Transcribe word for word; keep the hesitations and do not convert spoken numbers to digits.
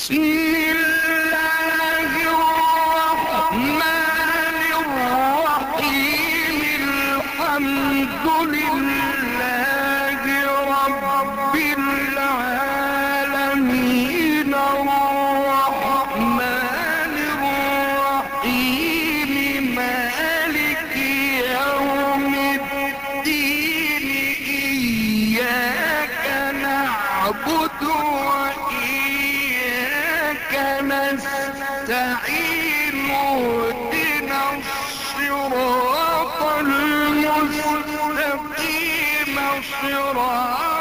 بسم الله الرحمن الرحيم الحمد لله رب العالمين الرحمن الرحيم مالك يوم الدين إياك نعبد وإياك نستعين اهدنا الصراط المستقيم صراط